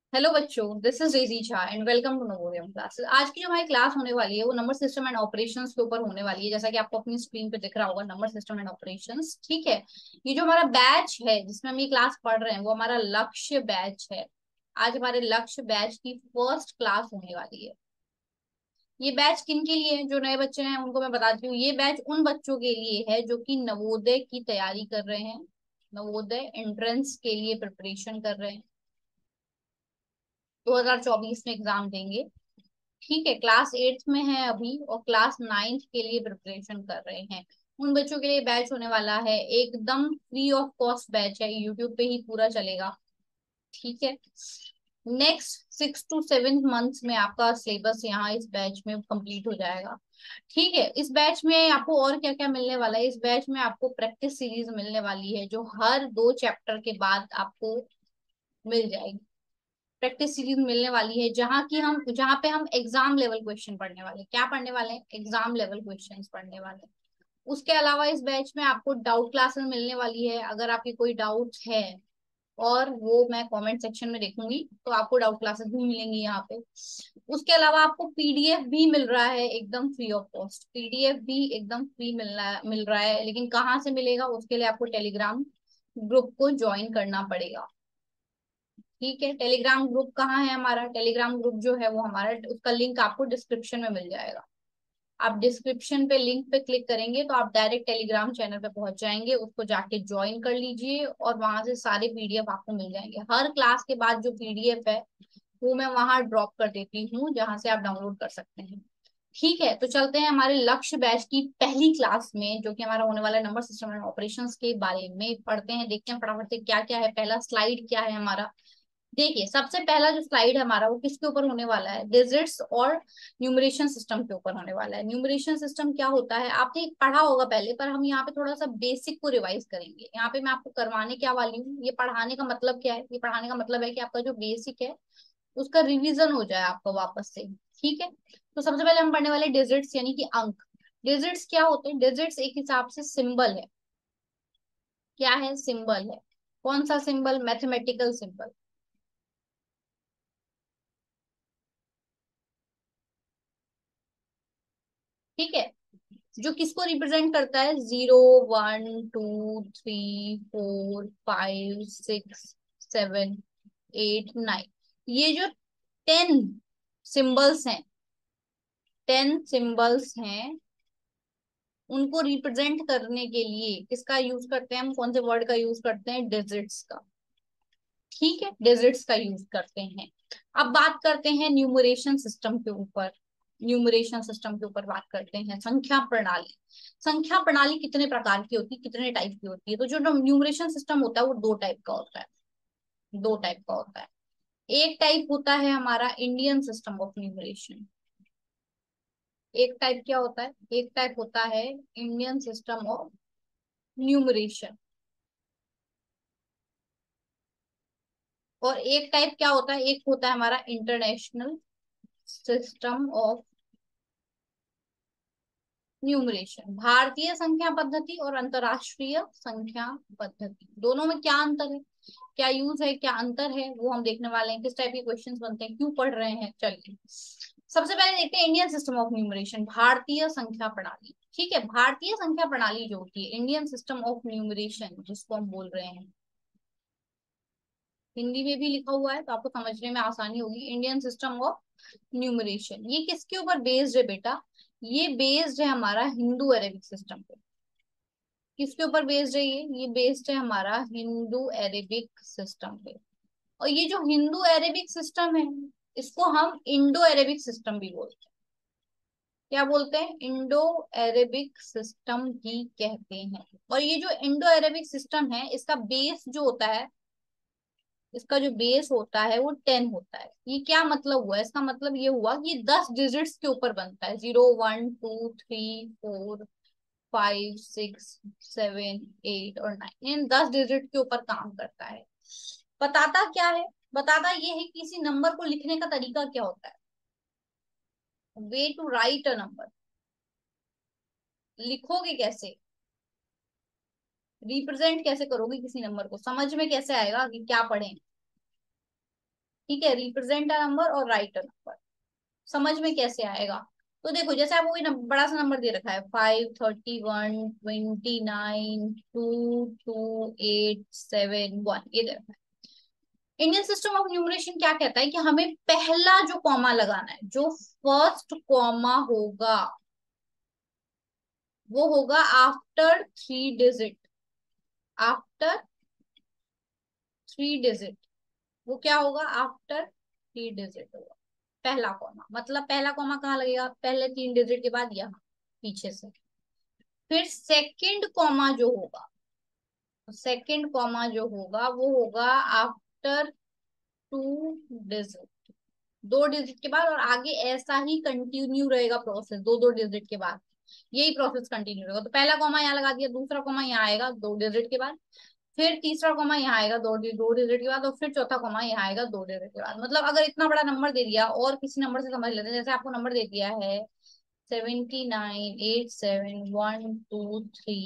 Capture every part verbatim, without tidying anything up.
Hello बच्चों, this is Daisy Jha and welcome to Navodayam classes. आज की जो हमारी क्लास होने वाली है वो नंबर सिस्टम एंड ऑपरेशंस के ऊपर होने वाली है। जैसा कि आपको अपनी स्क्रीन पे दिख रहा होगा, नंबर सिस्टम एंड ऑपरेशंस। ठीक है। ये जो हमारा बैच है जिसमें हम ये क्लास पढ़ रहे हैं वो हमारा लक्ष्य बैच है। आज हमारे लक्ष्य बैच की फर्स्ट क्लास होने वाली है। ये बैच किन के लिए है? जो नए बच्चे हैं उनको मैं बताती हूँ, ये बैच उन बच्चों के लिए है जो कि नवोदय की तैयारी कर रहे हैं, नवोदय एंट्रेंस के लिए प्रिपरेशन कर रहे हैं, दो हज़ार चौबीस में एग्जाम देंगे। ठीक है, क्लास एट्थ में है अभी और क्लास नाइन्थ के लिए प्रिपरेशन कर रहे हैं। उन बच्चों के लिए बैच होने वाला है, एकदम फ्री ऑफ कॉस्ट बैच है, यूट्यूब पे ही पूरा चलेगा। ठीक है। Next six to seven months में आपका सिलेबस यहाँ इस बैच में कंप्लीट हो जाएगा। ठीक है। इस बैच में आपको और क्या क्या मिलने वाला है? इस बैच में आपको प्रैक्टिस सीरीज मिलने वाली है जो हर दो चैप्टर के बाद आपको मिल जाएगी। प्रैक्टिस सीरीज मिलने वाली है जहाँ की हम जहाँ पे हम एग्जाम लेवल क्वेश्चन पढ़ने वाले हैं। क्या पढ़ने वाले हैं? एग्जाम लेवल क्वेश्चंस पढ़ने वाले हैं। उसके अलावा इस बैच में आपको डाउट क्लासेस मिलने वाली है। अगर आपके कोई डाउट है और वो मैं कमेंट सेक्शन में देखूंगी तो आपको डाउट क्लासेस भी मिलेंगी यहाँ पे। उसके अलावा आपको पीडीएफ भी मिल रहा है एकदम फ्री ऑफ कॉस्ट। पीडीएफ भी एकदम फ्री मिल रहा है मिल रहा है लेकिन कहाँ से मिलेगा? उसके लिए आपको टेलीग्राम ग्रुप को ज्वाइन करना पड़ेगा। ठीक है। टेलीग्राम ग्रुप कहाँ है हमारा? टेलीग्राम ग्रुप जो है वो हमारा, उसका लिंक आपको डिस्क्रिप्शन में मिल जाएगा। आप डिस्क्रिप्शन पे लिंक पे क्लिक करेंगे तो आप डायरेक्ट टेलीग्राम चैनल पे पहुंच जाएंगे, उसको जाके ज्वाइन कर लीजिए और वहां से सारे पीडीएफ आपको मिल जाएंगे। हर क्लास के बाद जो पीडीएफ है वो मैं वहां ड्रॉप कर देती हूँ जहां से आप डाउनलोड कर सकते हैं। ठीक है, तो चलते हैं हमारे लक्ष्य बैच की पहली क्लास में जो कि हमारा होने वाला है नंबर सिस्टम एंड ऑपरेशंस के बारे में पढ़ते हैं। देखते हैं फटाफट से क्या क्या है। पहला स्लाइड क्या है हमारा? देखिए, सबसे पहला जो स्लाइड है हमारा वो किसके ऊपर होने वाला है? डिजिट्स और न्यूमरेशन सिस्टम के ऊपर होने वाला है। न्यूमरेशन सिस्टम क्या होता है आपने पढ़ा होगा पहले, पर हम यहाँ पे थोड़ा सा बेसिक को रिवाइज करेंगे। यहाँ पे मैं आपको करवाने क्या वाली हूँ, ये पढ़ाने का मतलब क्या है? ये पढ़ाने का मतलब है कि आपका जो बेसिक है उसका रिवीजन हो जाए आपका वापस से। ठीक है। तो सबसे पहले हम पढ़ने वाले डिजिट्स यानी कि अंक। डिजिट्स क्या होते हैं? डिजिट्स एक हिसाब से सिंबल है। क्या है? सिंबल है। कौन सा सिंबल? Mathematical symbol. ठीक है। जो किसको रिप्रेजेंट करता है? Zero, one, two, three, four, five, six, seven, eight, nine. ये जो टेन सिंबल्स हैं, टेन सिंबल्स हैं, उनको रिप्रेजेंट करने के लिए किसका यूज करते हैं हम? कौन से वर्ड का यूज करते हैं? डिजिट्स का। ठीक है, डिजिट्स का यूज करते हैं। अब बात करते हैं न्यूमरेशन सिस्टम के ऊपर। न्यूमरेशन सिस्टम के ऊपर बात करते हैं। संख्या प्रणाली। संख्या प्रणाली कितने प्रकार की होती है, कितने टाइप की होती है? तो जो न्यूमरेशन सिस्टम होता है वो दो टाइप का होता है। दो टाइप का होता है। एक टाइप होता है हमारा इंडियन सिस्टम ऑफ न्यूमरेशन। एक टाइप क्या होता है? एक टाइप होता है इंडियन सिस्टम ऑफ न्यूमरेशन। और एक टाइप क्या होता है? एक होता है हमारा इंटरनेशनल सिस्टम ऑफ न्यूमरेशन। भारतीय संख्या पद्धति और अंतरराष्ट्रीय संख्या पद्धति, दोनों में क्या अंतर है, क्या यूज है, क्या अंतर है, वो हम देखने वाले हैं। किस टाइप के क्वेश्चंस बनते हैं, क्यों पढ़ रहे हैं, चलिए सबसे पहले देखते हैं इंडियन सिस्टम ऑफ न्यूमरेशन, भारतीय संख्या प्रणाली। ठीक है। भारतीय संख्या प्रणाली जो होती है, इंडियन सिस्टम ऑफ न्यूमरेशन जिसको हम बोल रहे हैं, हिंदी में भी लिखा हुआ है तो आपको समझने में आसानी होगी। इंडियन सिस्टम ऑफ न्यूमरेशन ये किसके ऊपर बेस्ड है बेटा? ये बेस्ड है हमारा हिंदू अरेबिक सिस्टम पे। किसके ऊपर बेस्ड है ये? ये बेस्ड है हमारा हिंदू अरेबिक सिस्टम पे। और ये जो हिंदू अरेबिक सिस्टम है इसको हम इंडो अरेबिक सिस्टम भी बोलते हैं। क्या बोलते हैं? इंडो अरेबिक सिस्टम भी कहते हैं। और ये जो इंडो अरेबिक सिस्टम है इसका बेस जो होता है, इसका जो बेस होता है वो टेन होता है। ये क्या मतलब हुआ? इसका मतलब ये हुआ कि ये दस डिजिट्स के ऊपर बनता है। Zero, one, two, three, four, five, six, seven, eight और नाइन, इन दस डिजिट के ऊपर काम करता है। बताता क्या है? बताता ये है कि किसी नंबर को लिखने का तरीका क्या होता है। Way to write a number. लिखोगे कैसे, रिप्रेजेंट कैसे करोगे किसी नंबर को, समझ में कैसे आएगा कि क्या पढ़ें? ठीक है, रिप्रेजेंट अ नंबर और राइट अ नंबर। समझ में कैसे आएगा? तो देखो, जैसे आपको कोई नंबर, बड़ा सा नंबर दे रखा है, five thirty one, twenty nine, two two eight seven one, ये दे रखा है। इंडियन सिस्टम ऑफ न्यूमरेशन क्या कहता है कि हमें पहला जो कॉमा लगाना है, जो फर्स्ट कॉमा होगा, वो होगा after three digit. After three digit, वो क्या होगा? आफ्टर थ्री डिजिट होगा पहला कॉमा। मतलब पहला कॉमा कहाँ लगेगा? पहले तीन डिजिट के बाद यहाँ पीछे से। फिर सेकंड कॉमा जो होगा, सेकंड कॉमा जो होगा वो होगा आफ्टर टू डिजिट, दो डिजिट के बाद। और आगे ऐसा ही कंटिन्यू रहेगा प्रोसेस, दो दो डिजिट के बाद यही प्रोसेस कंटिन्यू रहेगा। तो पहला कॉमा यहाँ लगा दिया, दूसरा कॉमा यहाँ आएगा दो डिजिट के बाद, फिर तीसरा कॉमा यहाँ आएगा दो डि- दो डिजिट के बाद, और फिर चौथा कॉमा यहाँ आएगा दो डिजिट के बाद। मतलब अगर इतना बड़ा नंबर दे दिया, और किसी नंबर से समझ लेते हैं, जैसे आपको नंबर दे दिया है seventy nine eight seven one two three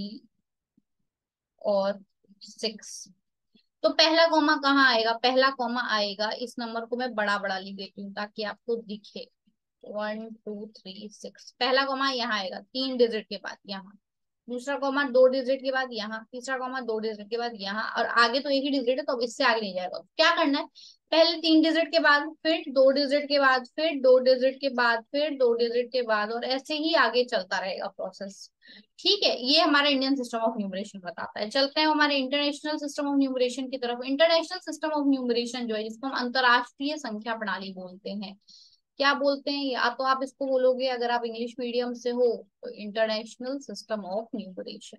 और सिक्स, तो पहला कॉमा कहाँ आएगा? पहला कॉमा आएगा, इस नंबर को मैं बड़ा बड़ा लिख देती हूँ ताकि आपको दिखे, वन टू थ्री सिक्स, पहला कॉमा यहाँ आएगा तीन डिजिट के बाद यहाँ, दूसरा कॉमा दो डिजिट के बाद यहाँ, तीसरा कॉमा दो डिजिट के बाद यहाँ, और आगे तो एक ही डिजिट है तो अब इससे आगे नहीं जाएगा। तो क्या करना है? पहले तीन डिजिट के बाद, फिर दो डिजिट के बाद, फिर दो डिजिट के बाद, फिर दो डिजिट के बाद, और ऐसे ही आगे चलता रहेगा प्रोसेस। ठीक है, ये हमारा इंडियन सिस्टम ऑफ न्यूमरेशन बताता है। चलते हैं हमारे इंटरनेशनल सिस्टम ऑफ न्यूमरेशन की तरफ। इंटरनेशनल सिस्टम ऑफ न्यूमरेशन जो है, जिसको हम अंतरराष्ट्रीय संख्या प्रणाली बोलते हैं, क्या बोलते हैं? या तो आप इसको बोलोगे, अगर आप इंग्लिश मीडियम से हो तो इंटरनेशनल सिस्टम ऑफ न्यूमरेशन।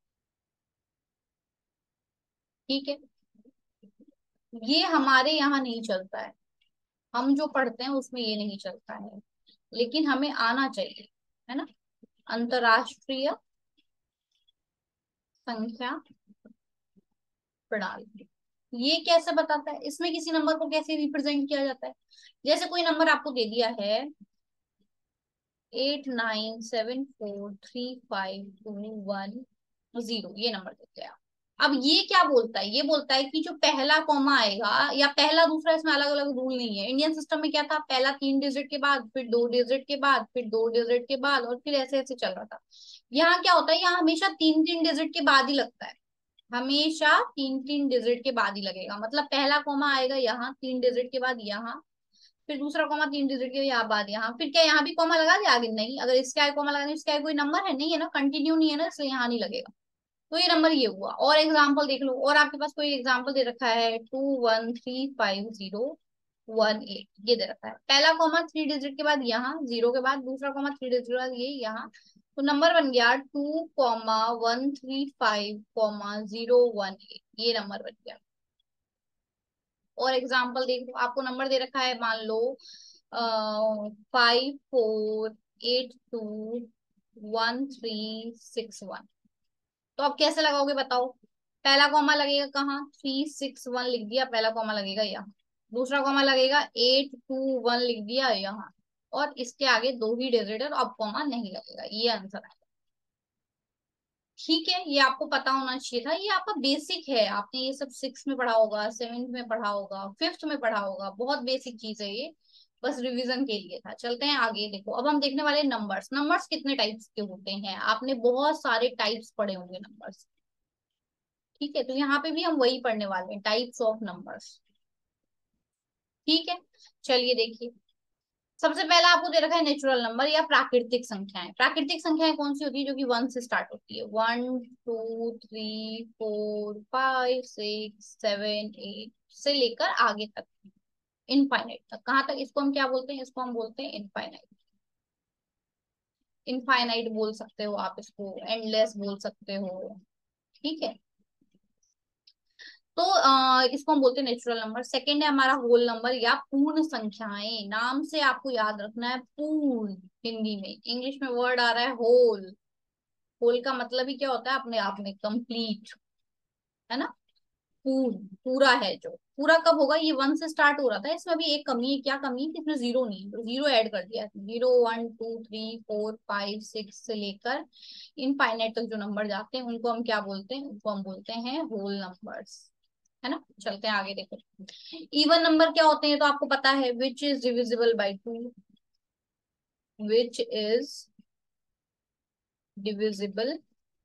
ठीक है, ये हमारे यहाँ नहीं चलता है, हम जो पढ़ते हैं उसमें ये नहीं चलता है, लेकिन हमें आना चाहिए, है ना? अंतरराष्ट्रीय संख्या प्रणाली, ये कैसे बताता है? इसमें किसी नंबर को कैसे रिप्रेजेंट किया जाता है? जैसे कोई नंबर आपको दे दिया है eight nine seven four three five two one zero, ये नंबर देते हैं आप। अब ये क्या बोलता है? ये बोलता है कि जो पहला कॉमा आएगा, या पहला दूसरा, इसमें अलग अलग रूल नहीं है। इंडियन सिस्टम में क्या था? पहला तीन डिजिट के बाद, फिर दो डिजिट के बाद, फिर दो डिजिट के बाद, और फिर ऐसे ऐसे चल रहा था। यहाँ क्या होता है? यहाँ हमेशा तीन तीन डिजिट के बाद ही लगता है, हमेशा तीन तीन डिजिट के बाद ही लगेगा। मतलब पहला कॉमा आएगा यहाँ तीन डिजिट के बाद यहाँ, फिर दूसरा कॉमा तीन डिजिट के यहाँ बाद यहाँ, फिर क्या यहाँ भी कॉमा लगा दिया आगे? नहीं, अगर इसके आगे कॉमा लगा, इसके आगे कोई नंबर है नहीं, है ना, कंटिन्यू नहीं है ना, इसलिए यहाँ नहीं लगेगा। तो ये नंबर ये हुआ। और एग्जाम्पल देख लो, और आपके पास कोई एग्जाम्पल दे रखा है two one three five zero one eight, ये दे रखा है, पहला कॉमा थ्री डिजिट के बाद यहाँ, जीरो के बाद दूसरा कॉमा थ्री डिजिट के बाद ये यहाँ, तो नंबर बन गया two comma one three five comma zero one eight, ये नंबर बन गया। और एग्जाम्पल देख लो, आपको नंबर दे रखा है, मान लो five four eight two one three six one, तो अब कैसे लगाओगे बताओ? पहला कॉमा लगेगा कहाँ? थ्री सिक्स वन लिख दिया, पहला कॉमा लगेगा यहाँ, दूसरा कॉमा लगेगा एट टू वन लिख दिया यहाँ, और इसके आगे दो ही डिजिट है तो अब कॉमा नहीं लगेगा, ये आंसर है। ठीक है, ये आपको पता होना चाहिए था, ये आपका बेसिक है, आपने ये सब सिक्स में पढ़ा होगा, सेवेंथ में पढ़ा होगा, फिफ्थ में पढ़ा होगा, बहुत बेसिक चीज है ये, बस रिवीजन के लिए था। चलते हैं आगे। देखो, अब हम देखने वाले नंबर्स। नंबर्स कितने टाइप्स के होते हैं? आपने बहुत सारे टाइप्स पढ़े होंगे नंबर्स। ठीक है, तो यहाँ पे भी हम वही पढ़ने वाले हैं, टाइप्स ऑफ नंबर्स। ठीक है, चलिए देखिए, सबसे पहला आपको दे रखा है नेचुरल नंबर या प्राकृतिक संख्याएं। प्राकृतिक संख्याएं कौन सी होती है? जो कि वन से स्टार्ट होती है, one two three four five six seven eight से लेकर आगे तक, इनफाइनाइट तक। कहाँ तक? इसको हम क्या बोलते हैं? इसको हम बोलते हैं इनफाइनाइट। इनफाइनाइट बोल सकते हो आप इसको, एंडलेस बोल सकते हो। ठीक है, तो आ, इसको हम बोलते हैं नेचुरल नंबर। सेकंड है हमारा होल नंबर या पूर्ण संख्याएं। नाम से आपको याद रखना है पूर्ण, हिंदी में, इंग्लिश में वर्ड आ रहा है होल। होल का मतलब ही क्या होता है? अपने आप में कंप्लीट, है ना? पूर्ण, पूरा है जो। पूरा कब होगा? ये वन से स्टार्ट हो रहा था, इसमें भी एक कमी है। क्या कमी है? कि इसमें जीरो नहीं है, तो जीरो ऐड कर दिया। Zero one two three four five six से लेकर इनफाइनाइट तक जो नंबर जाते हैं उनको हम क्या बोलते हैं? उनको हम बोलते हैं होल नंबर्स, है ना। चलते हैं आगे, देखो इवन नंबर क्या होते हैं तो आपको पता है, which is divisible by two, which is divisible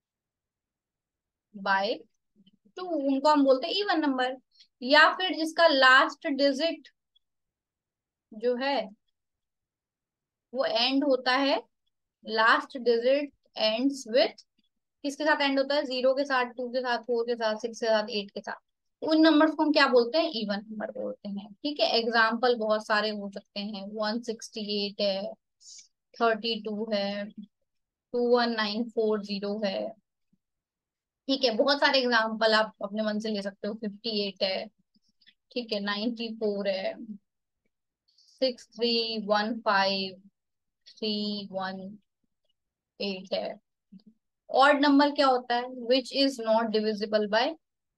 by two, उनको हम बोलते हैं इवन नंबर। या फिर जिसका लास्ट डिजिट जो है वो एंड होता है, लास्ट डिजिट एंड्स विथ, किसके साथ एंड होता है, जीरो के साथ, टू के साथ, फोर के साथ, सिक्स के साथ, एट के साथ। उन नंबर्स को हम क्या बोलते हैं, इवन नंबर बोलते हैं। ठीक है, एग्जाम्पल बहुत सारे हो सकते हैं, वन सिक्सटी एट है, थर्टी टू है, two one nine four zero है। ठीक है, बहुत सारे एग्जाम्पल आप अपने मन से ले सकते हो, फिफ्टी एट है, ठीक है, नाइन्टी फोर है, six three one five three one eight है। ऑड नंबर क्या होता है, which is not divisible by,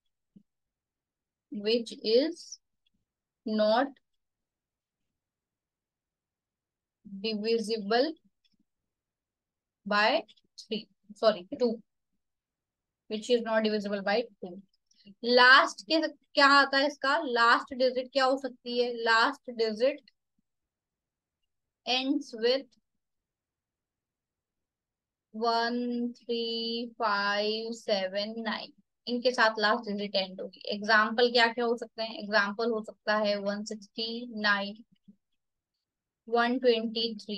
which is not divisible by three, sorry two, which is not divisible by two. Last के क्या आता है, इसका लास्ट डिजिट क्या हो सकती है, last digit ends with one three five seven nine, इनके साथ लास्ट डिजिट एंड होगी। एग्जाम्पल क्या क्या हो सकते हैं, एग्जाम्पल हो सकता है one sixty nine, one twenty three,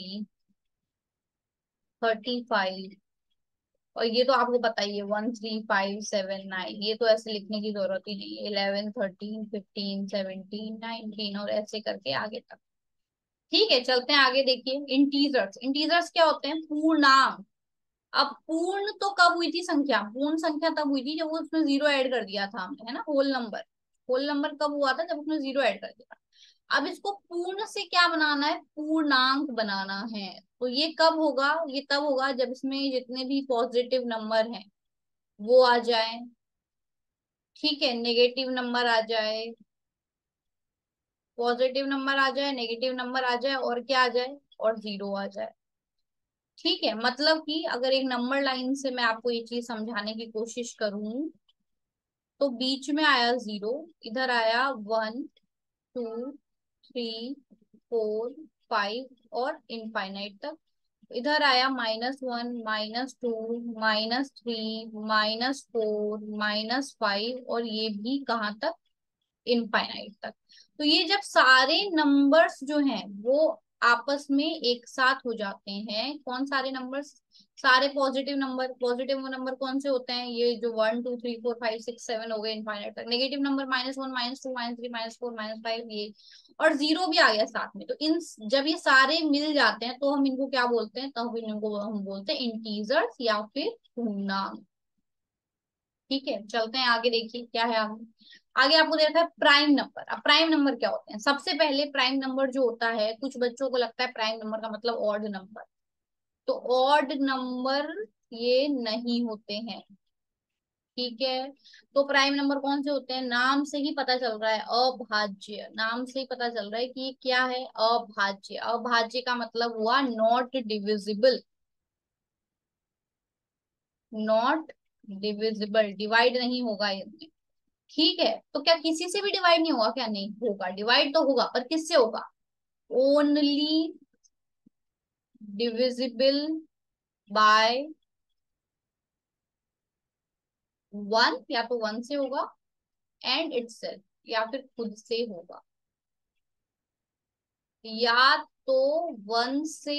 thirty five, और ये तो आपको पता ही है one three five seven nine, ये तो ऐसे लिखने की जरूरत ही नहीं है, eleven thirteen fifteen seventeen nineteen और ऐसे करके आगे तक। ठीक है, चलते हैं आगे, देखिए इंटीजर्स। इंटीजर्स क्या होते हैं, पूर्णांक। अब पूर्ण तो कब हुई थी संख्या, पूर्ण संख्या तब हुई थी जब वो उसमें जीरो ऐड कर दिया था हमने, है ना, होल नंबर। होल नंबर कब हुआ था, जब उसमें जीरो ऐड कर दिया। अब इसको पूर्ण से क्या बनाना है, पूर्णांक बनाना है। तो ये कब होगा, ये तब होगा जब इसमें जितने भी पॉजिटिव नंबर हैं वो आ जाए, ठीक है, नेगेटिव नंबर आ जाए, पॉजिटिव नंबर आ जाए, नेगेटिव नंबर आ जाए, और क्या आ जाए, और जीरो आ जाए। ठीक है, मतलब कि अगर एक नंबर लाइन से मैं आपको ये चीज समझाने की कोशिश करूं, तो बीच में आया जीरो, इधर आया one, two, three, four, five और इनफाइनाइट तक। इधर आया minus one, minus two, minus three, minus four, minus five, और ये भी कहाँ तक, इनफाइनाइट तक। तो ये जब सारे नंबर्स जो हैं वो आपस में एक साथ हो जाते हैं, कौन सारे नंबर्स, सारे पॉजिटिव नंबर। पॉजिटिव नंबर कौन से होते हैं, ये जो one two three four five six seven हो गए इनफाइनाइट तक। Negative number minus one, minus two, minus three, minus four, minus five, ये और जीरो भी आ गया साथ में। तो इन जब ये सारे मिल जाते हैं तो हम इनको क्या बोलते हैं, तब इनको हम बोलते हैं इंटीजर्स या फिर पूर्णांक। ठीक है, चलते हैं आगे, देखिए क्या है आगे। आगे आपको देखा है प्राइम नंबर। अब प्राइम नंबर क्या होते हैं, सबसे पहले प्राइम नंबर जो होता है, कुछ बच्चों को लगता है प्राइम नंबर का मतलब ऑड नंबर। तो ऑड नंबर ये नहीं होते हैं। ठीक है, तो प्राइम नंबर कौन से होते हैं, नाम से ही पता चल रहा है, अभाज्य, नाम से ही पता चल रहा है कि ये क्या है, अभाज्य। अभाज्य का मतलब हुआ not divisible, not divisible, divide नहीं होगा इनमें। ठीक है, तो क्या किसी से भी डिवाइड नहीं होगा, क्या नहीं होगा, डिवाइड तो होगा, पर किससे होगा, ओनली डिविजिबल बाय वन, या तो वन से होगा, एंड इटसेल्फ, या फिर खुद से होगा, या तो वन से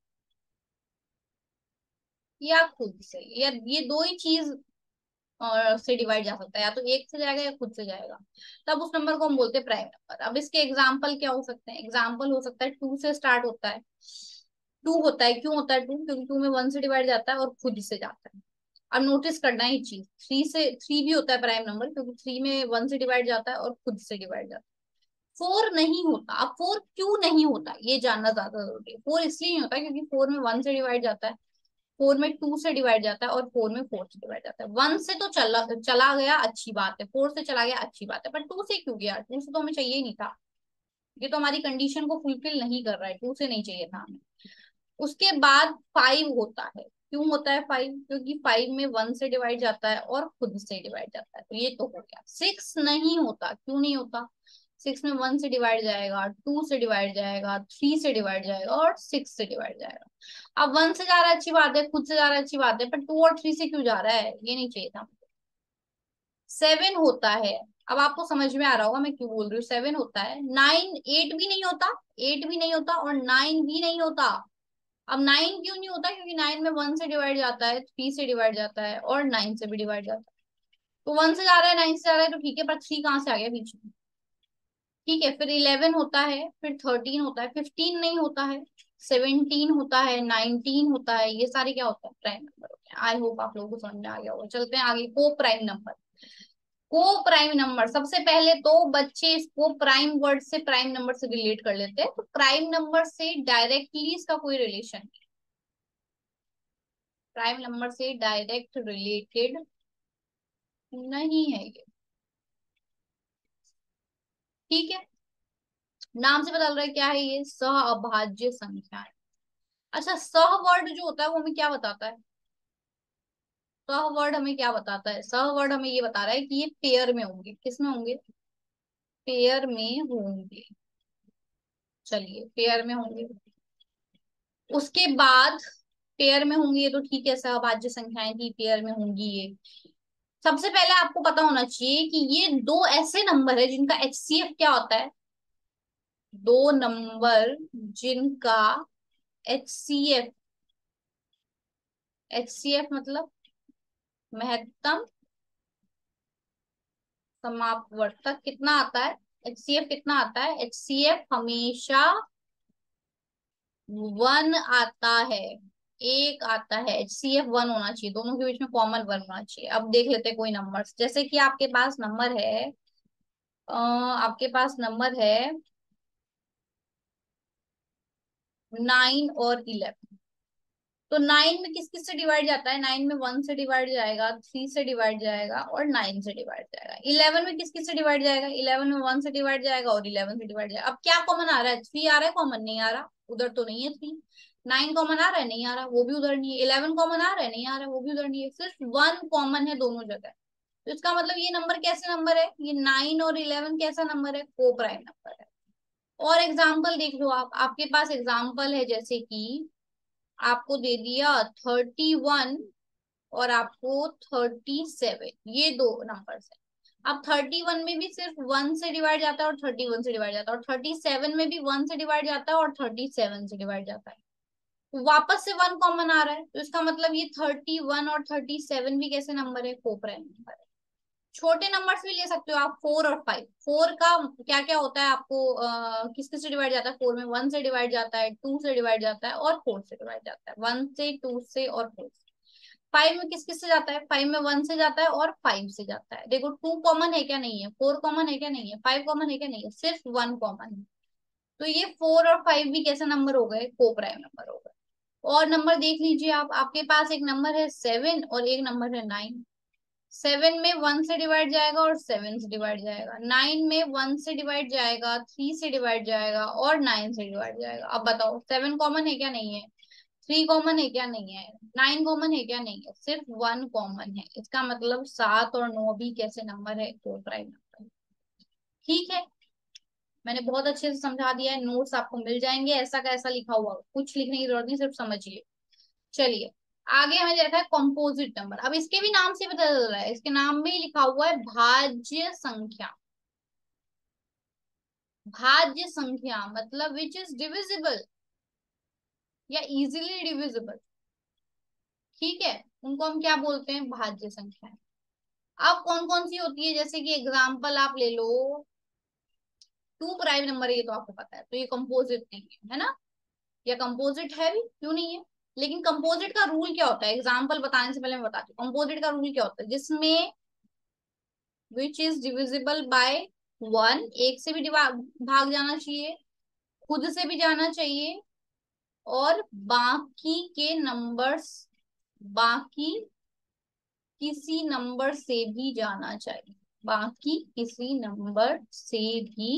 या खुद से, या ये दो ही चीज और से डिवाइड जा सकता है, या तो एक से जाएगा या खुद से जाएगा, तब उस नंबर को हम बोलते हैं प्राइम नंबर। अब इसके एग्जाम्पल क्या हो सकते हैं, एग्जाम्पल हो सकता है टू से स्टार्ट होता है। टू होता है, क्यों होता है टू, क्योंकि टू में वन से डिवाइड जाता है और खुद से जाता है। अब नोटिस करना है चीज, थ्री से, थ्री भी होता है प्राइम नंबर, क्योंकि थ्री में वन से डिवाइड जाता है और खुद से डिवाइड जाता है। फोर नहीं होता। अब फोर क्यों नहीं होता ये जानना ज्यादा जरूरी है। फोर इसलिए नहीं होता क्योंकि फोर में वन से डिवाइड जाता है, फोर में टू से डिवाइड जाता है, और फोर में फोर से डिवाइड जाता है। वन से तो चला चला गया, अच्छी बात है, फोर से चला गया, अच्छी बात है, पर टू से क्यों गया, टू से तो हमें चाहिए ही नहीं था। ये तो हमारी कंडीशन को फुलफिल नहीं कर रहा है, टू से नहीं चाहिए था हमें। उसके बाद फाइव होता है, क्यों होता है फाइव? क्योंकि फाइव में वन से डिवाइड जाता है और खुद से डिवाइड जाता है, तो ये तो हो गया। सिक्स नहीं होता, क्यों नहीं होता? सिक्स में वन से डिवाइड जाएगा, टू से डिवाइड जाएगा, थ्री से डिवाइड जाएगा और सिक्स से डिवाइड जाएगा। अब वन से जा रहा है अच्छी बात है, खुद से जा रहा है अच्छी बात है, पर टू और थ्री से क्यों जा रहा है? ये नहीं चाहिए था। सेवन होता है। अब आपको समझ में आ रहा होगा मैं क्यों बोल रही हूँ, सेवन होता है। नाइन, एट भी नहीं होता, एट भी नहीं होता और नाइन भी नहीं होता। अब नाइन क्यों नहीं होता? क्योंकि नाइन में वन से डिवाइड जाता है, थ्री से डिवाइड जाता है और नाइन से भी डिवाइड जाता है। तो वन से जा रहा है, नाइन से जा रहा है, तो ठीक है, पर थ्री कहाँ से आ गया बीच में? ठीक है, फिर इलेवन होता है, फिर थर्टीन होता है, फिफ्टीन नहीं होता है, सेवनटीन होता है, नाइनटीन होता है, ये सारे क्या होता है? प्राइम नंबर होते हैं। आई होप आप लोगों को समझ में आ गया होगा। चलते हैं आगे, coprime number. Coprime number, सबसे पहले तो बच्चे इसको प्राइम वर्ड से, प्राइम नंबर से रिलेट कर लेते हैं। तो प्राइम नंबर से डायरेक्टली इसका कोई रिलेशन नहीं, प्राइम नंबर से डायरेक्ट रिलेटेड नहीं है ये। ठीक है, नाम से पता चल रहा है क्या है ये, सह अभाज्य संख्याएं। अच्छा, सह वर्ड जो होता है वो हमें क्या बताता है? सह वर्ड हमें क्या बताता है? सह वर्ड हमें ये बता रहा है कि ये पेयर में होंगे। किस में होंगे? पेयर में होंगे। चलिए, पेयर में होंगे। उसके बाद पेयर में होंगी ये तो ठीक है, सहभाज्य संख्याएं थी, पेयर में होंगी ये। सबसे पहले आपको पता होना चाहिए कि ये दो ऐसे नंबर है जिनका एचसीएफ क्या होता है। दो नंबर जिनका एचसीएफ, एचसीएफ मतलब महत्तम समापवर्तक कितना आता है? एचसीएफ कितना आता है? एचसीएफ हमेशा वन आता है, एक आता है। एचसीएफ वन होना चाहिए, दोनों के बीच में कॉमन वन होना चाहिए। अब देख लेते हैं कोई नंबर्स, जैसे कि आपके पास नंबर है, अ, आपके पास नंबर है नाइन और इलेवन। तो नाइन में किस किस से डिवाइड जाता है? नाइन में वन से डिवाइड जाएगा, थ्री से डिवाइड जाएगा और नाइन से डिवाइड जाएगा। इलेवन में किस किस से डिवाइड जाएगा? इलेवन में वन से डिवाइड जाएगा और इलेवन से डिवाइड जाएगा। अब क्या कॉमन आ रहा है? थ्री आ रहा है, कॉमन नहीं आ रहा, उधर तो नहीं है थ्री। नाइन कॉमन आ रहा है, नहीं आ रहा, वो भी उधर नहीं है। इलेवन कॉमन आ रहा है, नहीं आ रहा, वो भी उधर नहीं है। सिर्फ वन कॉमन है दोनों जगह। तो इसका मतलब ये नंबर कैसे नंबर है? ये नाइन और इलेवन कैसा नंबर है? को प्राइम नंबर है। और एग्जाम्पल देख लो आप, आपके पास एग्जाम्पल है जैसे कि आपको दे दिया थर्टी वन और आपको थर्टी सेवन, ये दो नंबर्स है। अब थर्टी वन में भी सिर्फ वन से डिवाइड जाता है और थर्टी वन से डिवाइड जाता है, और थर्टी सेवन में भी वन से डिवाइड जाता है और थर्टी सेवन से डिवाइड जाता है। तो वापस से वन कॉमन आ रहा है, तो इसका मतलब ये थर्टी वन और थर्टी सेवन भी कैसे नंबर है? को प्राइम नंबर है। छोटे नंबर्स भी ले सकते हो आप, फोर और फाइव। फोर का क्या क्या होता है आपको, आ, किस किस से डिवाइड जाता है? फोर में वन से डिवाइड जाता है, टू से डिवाइड जाता है और फोर से डिवाइड जाता है। वन से, टू से और फोर से। फाइव में किस किस से जाता है? फाइव में वन से जाता है और फाइव से जाता है। देखो, टू कॉमन है क्या? नहीं है। फोर कॉमन है क्या? नहीं है। फाइव कॉमन है क्या? नहीं है। सिर्फ वन कॉमन है। तो ये फोर और फाइव भी कैसे नंबर हो गए? को प्राइम नंबर हो गए। और नंबर देख लीजिए आप, आपके पास एक नंबर है सेवन और एक नंबर है नाइन। सेवन में वन से डिवाइड जाएगा और सेवन से डिवाइड जाएगा। नाइन में वन से डिवाइड जाएगा, थ्री से डिवाइड जाएगा और नाइन से डिवाइड जाएगा। अब बताओ, सेवन कॉमन है क्या? नहीं है। थ्री कॉमन है क्या? नहीं है। नाइन कॉमन है क्या? नहीं है। सिर्फ वन कॉमन है। इसका मतलब सात और नौ भी कैसे नंबर है? तो प्राइम नंबर। ठीक है, मैंने बहुत अच्छे से समझा दिया है। नोट्स आपको मिल जाएंगे, ऐसा का ऐसा लिखा हुआ, कुछ लिखने की जरूरत नहीं, सिर्फ समझिए। चलिए, आगे हमें दे रखा है कंपोजिट नंबर। अब इसके भी नाम से पता चल रहा है, इसके नाम में ही लिखा हुआ है भाज्य संख्या। भाज्य संख्या मतलब विच इज डिविजिबल या इजीली डिविजिबल। ठीक है, उनको हम क्या बोलते हैं? भाज्य संख्या। अब कौन कौन सी होती है, जैसे कि एग्जाम्पल आप ले लो, टू प्राइम नंबर है, ये तो आपको पता है, तो ये कंपोजिट नहीं है, है ना? या कंपोजिट है भी, क्यों नहीं है? लेकिन कंपोजिट का रूल क्या होता है? एग्जाम्पल बताने से पहले मैं बताती हूँ कंपोजिट का रूल क्या होता है। जिसमें which is divisible by one, एक से भी डिवा- भाग जाना चाहिए, खुद से भी जाना चाहिए, और बाकी के नंबर्स, बाकी किसी नंबर से भी जाना चाहिए, बाकी किसी नंबर से भी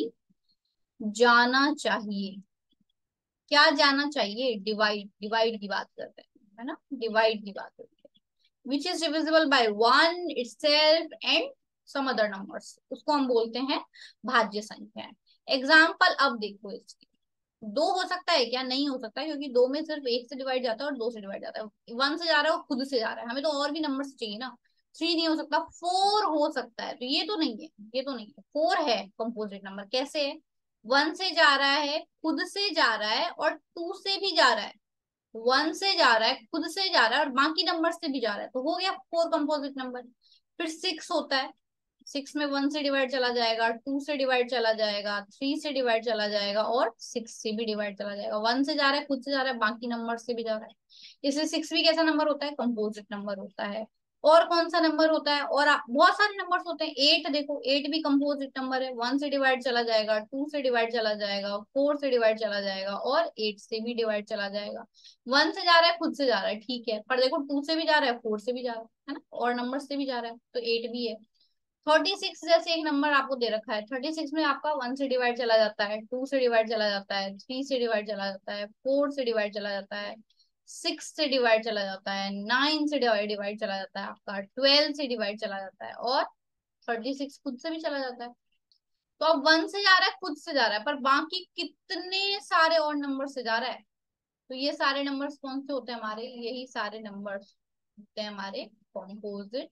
जाना चाहिए। क्या जाना चाहिए? डिवाइड, डिवाइड की बात करते हैं। है ना, डिवाइड की बात होती है। Which is divisible by one itself and some other numbers, उसको हम बोलते हैं भाज्य संख्या। एग्जाम्पल अब देखो इसकी, दो हो सकता है क्या? नहीं हो सकता, क्योंकि दो में सिर्फ एक से डिवाइड जाता है और दो से डिवाइड जाता है। वन से जा रहा है और खुद से जा रहा है, हमें तो और भी नंबर चाहिए ना। थ्री नहीं हो सकता, फोर हो सकता है, तो ये तो नहीं है, ये तो नहीं है, फोर है कंपोजिट नंबर। कैसे है? वन से जा रहा है, खुद से जा रहा है और टू से भी जा रहा है। वन से जा रहा है, खुद से जा रहा है और बाकी नंबर से भी जा रहा है, तो हो गया फोर कंपोजिट नंबर। फिर सिक्स होता है, सिक्स में वन से डिवाइड चला जाएगा, टू से डिवाइड चला जाएगा, थ्री से डिवाइड चला जाएगा और सिक्स से भी डिवाइड चला जाएगा। वन से जा रहा है, खुद से जा रहा है, बाकी नंबर से भी जा रहा है, इसलिए सिक्स भी कैसा नंबर होता है? कंपोजिट नंबर होता है। और कौन सा नंबर होता है? और आ, बहुत सारे नंबर्स होते हैं। एट देखो, एट भी कंपोजिट नंबर है, वन से डिवाइड चला जाएगा, टू से डिवाइड चला जाएगा, फोर से डिवाइड चला जाएगा और एट से भी डिवाइड चला जाएगा। वन से जा रहा है, खुद से जा रहा है, ठीक है, पर देखो टू से भी जा रहा है, फोर से भी जा रहा है है ना, और नंबर से भी जा रहा है, तो एट भी है। थर्टी सिक्स जैसे एक नंबर आपको दे रखा है, थर्टी सिक्स में आपका वन से डिवाइड चला जाता है, टू से डिवाइड चला जाता है, थ्री से डिवाइड चला जाता है, फोर से डिवाइड चला जाता है, सिक्स से डिवाइड चला जाता है, नाइन से डिवाइड डिवाइड चला जाता है, आपका ट्वेल्व से डिवाइड चला जाता है और थर्टी सिक्स खुद से भी चला जाता है। तो अब वन से जा रहा है, खुद से जा रहा है, पर बाकी कितने सारे और नंबर से जा रहा है? तो ये सारे नंबर्स कौन से होते हैं हमारे? यही सारे नंबर्स होते हैं हमारे कॉम्पोजिट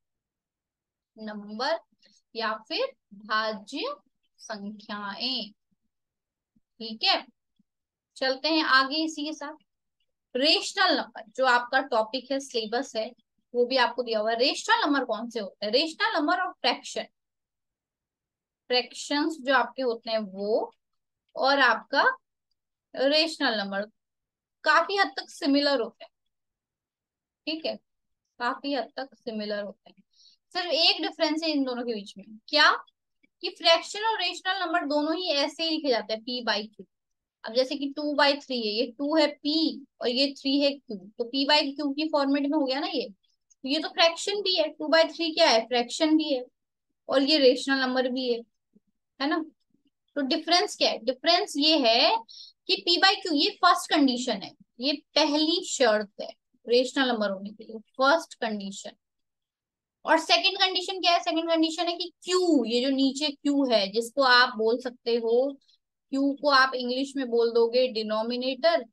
नंबर या फिर भाज्य संख्याएं। ठीक है, चलते हैं आगे इसी के साथ। रेशनल नंबर जो आपका टॉपिक है, सिलेबस है, वो भी आपको दिया हुआ है। रेशनल नंबर कौन से होते हैं? रेशनल नंबर और फ्रैक्शन, फ्रैक्शंस जो आपके होते हैं वो, और आपका रेशनल नंबर काफी हद तक सिमिलर होते हैं। ठीक है, काफी हद तक सिमिलर होते हैं। सिर्फ एक डिफरेंस है इन दोनों के बीच में, क्या? कि फ्रैक्शन और रेशनल नंबर दोनों ही ऐसे ही लिखे जाते हैं, पी बाई क्यू। अब जैसे कि टू बाई थ्री है, ये टू है पी और ये थ्री है क्यू, तो पी बाई क्यू की फॉर्मेट में हो गया ना ये। तो ये तो फ्रैक्शन भी है, टू बाई थ्री क्या है? फ्रैक्शन भी है, और ये रेशनल नंबर भी है है ना। तो डिफरेंस क्या है? डिफरेंस ये है कि पी बाई क्यू ये फर्स्ट कंडीशन है, ये पहली शर्त है रेशनल नंबर होने के लिए, फर्स्ट कंडीशन। और सेकंड कंडीशन क्या है? सेकंड कंडीशन है कि क्यू, ये जो नीचे क्यू है, जिसको आप बोल सकते हो, क्यू को आप इंग्लिश में बोल दोगे डिनोमिनेटर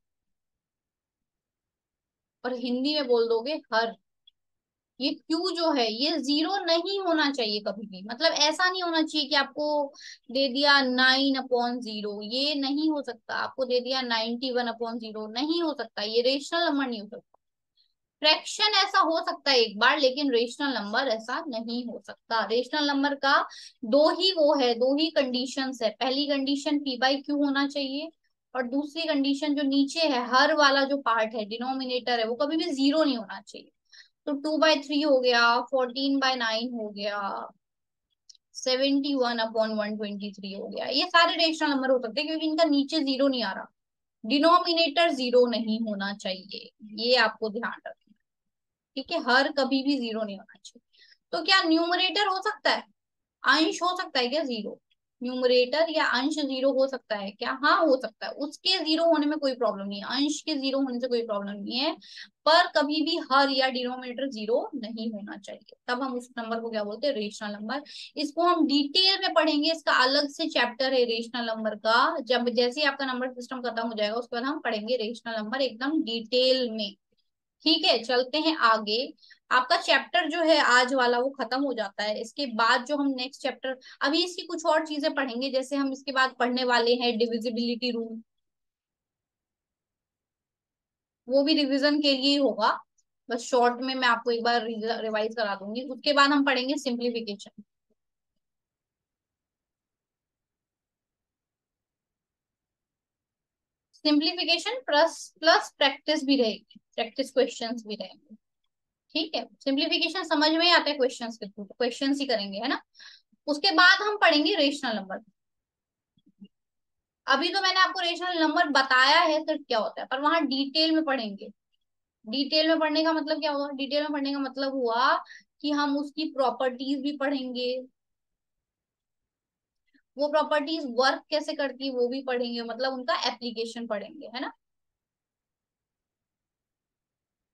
और हिंदी में बोल दोगे हर। ये क्यू जो है ये जीरो नहीं होना चाहिए कभी भी, मतलब ऐसा नहीं होना चाहिए कि आपको दे दिया नाइन अपॉन जीरो, ये नहीं हो सकता। आपको दे दिया नाइनटी वन अपॉन जीरो, नहीं हो सकता, ये रेशनल नंबर नहीं हो सकता। फ्रैक्शन ऐसा हो सकता है एक बार, लेकिन रेशनल नंबर ऐसा नहीं हो सकता। रेशनल नंबर का दो ही वो है, दो ही कंडीशंस है। पहली कंडीशन पी बाई क्यू होना चाहिए, और दूसरी कंडीशन जो नीचे है, हर वाला जो पार्ट है, डिनोमिनेटर है, वो कभी भी जीरो नहीं होना चाहिए। तो टू बाई थ्री हो गया, फोर्टीन बाय नाइन हो गया, seventy one upon one twenty three हो गया, ये सारे रेशनल नंबर हो सकते हैं क्योंकि इनका नीचे जीरो नहीं आ रहा। डिनोमिनेटर जीरो नहीं होना चाहिए, ये आपको ध्यान रखना। ठीक है, हर कभी भी जीरो नहीं होना चाहिए। तो क्या न्यूमरेटर हो सकता है? अंश हो सकता है क्या जीरो? न्यूमरेटर या अंश जीरो हो सकता है क्या? हाँ हो सकता है, उसके जीरो होने में कोई प्रॉब्लम नहीं है, अंश के जीरो होने से कोई प्रॉब्लम नहीं है। पर कभी भी हर या डिनोमिनेटर जीरो नहीं होना चाहिए, तब हम उस नंबर को क्या बोलते हैं? Rational number. इसको हम डिटेल में पढ़ेंगे, इसका अलग से चैप्टर है रेशनल नंबर का। जब जैसे ही आपका नंबर सिस्टम खत्म हो जाएगा, उसके बाद हम पढ़ेंगे रेशनल नंबर एकदम डिटेल में। ठीक है, चलते हैं आगे। आपका चैप्टर जो है आज वाला वो खत्म हो जाता है, इसके बाद जो हम नेक्स्ट चैप्टर, अभी इसकी कुछ और चीजें पढ़ेंगे, जैसे हम इसके बाद पढ़ने वाले हैं डिविजिबिलिटी रूल, वो भी रिवीजन के लिए ही होगा। बस शॉर्ट में मैं आपको एक बार रिवाइज करा दूंगी। उसके बाद हम पढ़ेंगे simplification. Simplification plus plus practice भी रहेगी, प्रैक्टिस क्वेश्चंस भी रहेंगे। ठीक है, सिंप्लीफिकेशन समझ में ही आता है क्वेश्चंस के थ्रू, क्वेश्चंस ही करेंगे है ना। उसके बाद हम पढ़ेंगे रेशनल नंबर। अभी तो मैंने आपको रेशनल नंबर बताया है सिर्फ क्या होता है, पर वहां डिटेल में पढ़ेंगे। डिटेल में पढ़ने का मतलब क्या हुआ? डिटेल में पढ़ने का मतलब हुआ कि हम उसकी प्रॉपर्टीज भी पढ़ेंगे, वो प्रॉपर्टीज वर्क कैसे करती है वो भी पढ़ेंगे, मतलब उनका एप्लीकेशन पढ़ेंगे है ना।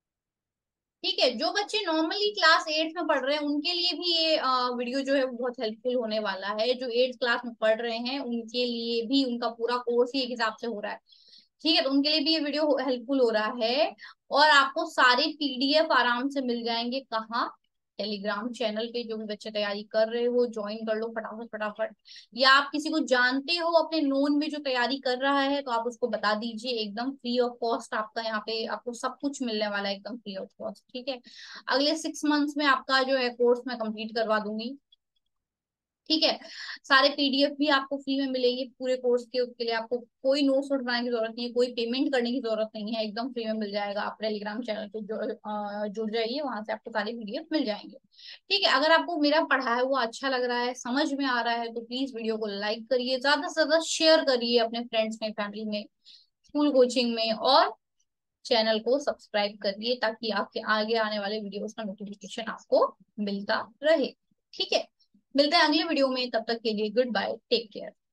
ठीक है, जो बच्चे नॉर्मली क्लास एट्थ में पढ़ रहे हैं उनके लिए भी ये वीडियो जो है वो बहुत हेल्पफुल होने वाला है। जो एट्थ क्लास में पढ़ रहे हैं उनके लिए भी उनका पूरा कोर्स ही एक हिसाब से हो रहा है, ठीक है, तो उनके लिए भी ये वीडियो हेल्पफुल हो रहा है। और आपको सारे पीडीएफ आराम से मिल जाएंगे कहाँ, टेलीग्राम चैनल पे। जो भी बच्चे तैयारी कर रहे हो ज्वाइन कर लो फटाफट फटाफट। या आप किसी को जानते हो अपने नोन में जो तैयारी कर रहा है तो आप उसको बता दीजिए, एकदम फ्री ऑफ कॉस्ट आपका यहाँ पे आपको सब कुछ मिलने वाला है, एकदम फ्री ऑफ कॉस्ट, ठीक है। अगले सिक्स मंथ्स में आपका जो है कोर्स मैं कंप्लीट करवा दूंगी, ठीक है। सारे पीडीएफ भी आपको फ्री में मिलेंगे पूरे कोर्स के, उसके लिए आपको कोई नोट्स नोट बनाने की जरूरत नहीं है, कोई पेमेंट करने की जरूरत नहीं है, एकदम फ्री में मिल जाएगा। आप टेलीग्राम चैनल पे जुड़ अ, जुड़ जाइए, वहां से आपको सारे पीडीएफ मिल जाएंगे, ठीक है। अगर आपको मेरा पढ़ा है वो अच्छा लग रहा है, समझ में आ रहा है, तो प्लीज वीडियो को लाइक करिए, ज्यादा से ज्यादा शेयर करिए अपने फ्रेंड्स में, फैमिली में, स्कूल कोचिंग में, और चैनल को सब्सक्राइब करिए ताकि आपके आगे आने वाले वीडियोस का नोटिफिकेशन आपको मिलता रहे, ठीक है। मिलते हैं अगले वीडियो में, तब तक के लिए गुड बाय, टेक केयर।